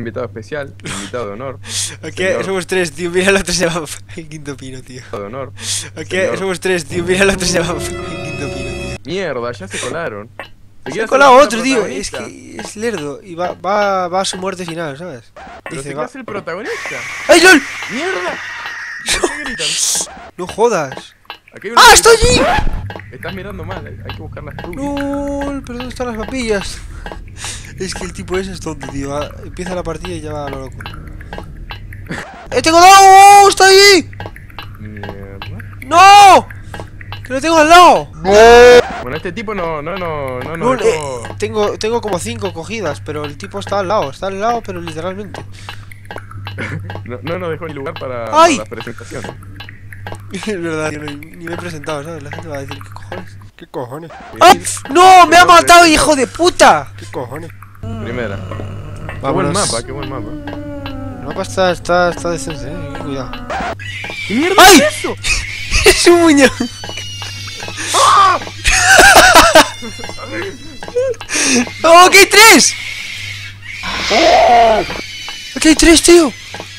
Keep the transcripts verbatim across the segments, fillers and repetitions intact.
invitado especial, invitado de honor. Aquí señor. somos tres, tío. Mira el otro se llama el quinto pino, tío. De honor. Aquí señor. somos tres, tío. Mira el otro se llama el quinto pino, tío. Mierda, ya se colaron. Se ha colado otro, tío. Es que es lerdo. Y va, va, va a su muerte final, ¿sabes? Pero Dice, si va. es el protagonista. ¡Ay, LOL! ¡Mierda! ¿Por qué gritan? No jodas. Aquí hay una- ¡Ah, estoy allí! Estás mirando mal, hay hay que buscar las rubias. LOL, pero ¿dónde están las papillas? Es que el tipo ese es tonto, tío. Va- empieza la partida y ya va a lo loco. ¡Eh, tengo dado! ¡Oh, está ahí! Mierda. ¡No! ¡Que lo tengo al lado! Bueno, este tipo no, no, no, no, No, no dejó... eh, tengo, tengo como cinco cogidas, pero el tipo está al lado. Está al lado, pero literalmente. No, no nos dejó ni lugar para, ¡Ay! para las presentaciones. Es verdad, tío, ni, ni me he presentado, ¿sabes? La gente va a decir, ¿qué cojones? ¿Qué cojones? Sí. ¡Ay! ¡No! ¡Me ha matado, hijo de puta! ¿Qué cojones? Primera. Qué buen Vámonos. mapa, qué buen mapa. El mapa está, está, está decente, eh. Cuidado. ¿Qué mierda ¡Ay! es eso? ¡Es un muñeco! ¡Oh, que hay tres! ¡Aquí hay tres, tío!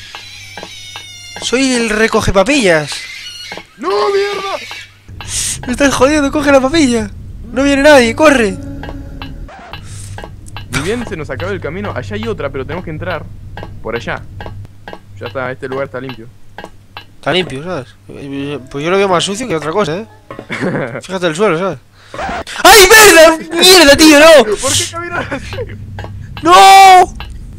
Soy el recoge papillas. ¡No, mierda! Me están jodiendo, coge la papilla. No viene nadie, corre. Ni bien se nos acaba el camino. Allá hay otra, pero tenemos que entrar por allá. Ya está, este lugar está limpio. Está limpio, ¿sabes? Pues yo lo veo más sucio que otra cosa, ¿eh? Fíjate el suelo, ¿sabes? ¡Ay, mierda! ¡Mierda, tío, no! ¿Por qué caminas así? ¡No!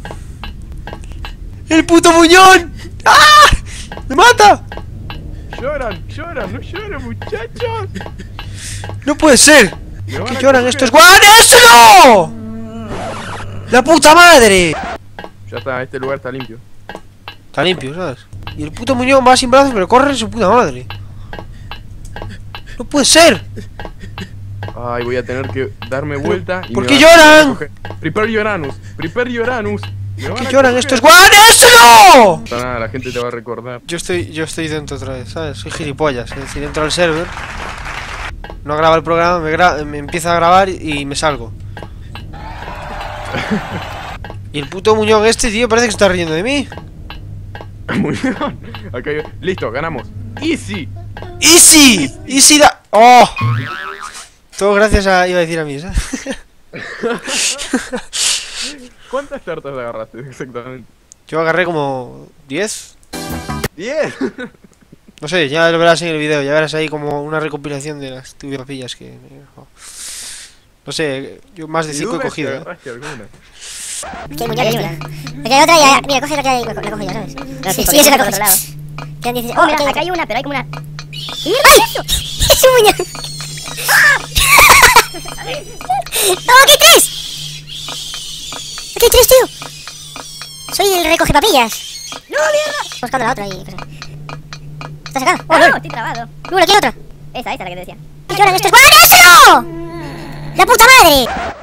¡El puto muñón! ¡Ah! ¡Me mata! Lloran, lloran, no lloran, muchachos. ¡No puede ser! Me van ¿Qué a lloran coger. estos guanes? ¡Eso no! ¡La puta madre! Ya está, este lugar está limpio. Está limpio, ¿sabes? Y el puto muñón va sin brazos, pero corre en su puta madre. ¡No puede ser! Ay, voy a tener que darme vuelta y ¿por me qué van a lloran? coger. Prepare your anus, prepare your anus. Me van ¿Qué a lloran coger. estos guanes? ¡Eso no! No pasa nada, la gente te va a recordar. Yo estoy, yo estoy dentro otra vez, ¿sabes? Soy gilipollas, es decir, entro al server, no graba el programa, me, gra me empieza a grabar y me salgo. Y el puto muñón este, tío, parece que se está riendo de mí. Muy bien. Acá hay- Listo, ganamos. Easy. ¡Easy! ¡Easy da! ¡Oh! Todo gracias a... iba a decir a mí, ¿sabes? ¿Cuántas tartas agarraste exactamente? Yo agarré como diez. ¡diez! No sé, ya lo verás en el video, ya verás ahí como una recopilación de las tuve papillas que... No sé, yo más de cinco he cogido, ¿eh? agarraste alguna. ¿Qué muñeca hay una? Aquí hay otra y ya, mira, coge la que hay, la coge ya, ¿sabes? Sí, sí, esa la coges. Quedan dieciséis. Oh, mira, acá hay una, pero hay como una... ¡Ay! ¡Es un muñeco! ¡Oh, aquí hay tres! ¡Aquí hay tres, tío! Soy el recoge papillas. ¡No, mierda! Buscando la otra y... ¿Está sacada? ¡Oh, no! Estoy trabado. ¡No, aquí hay otra! Esa, esa, la que te decía. ¿Qué lloran estos guanes? ¡No! ¡La puta madre!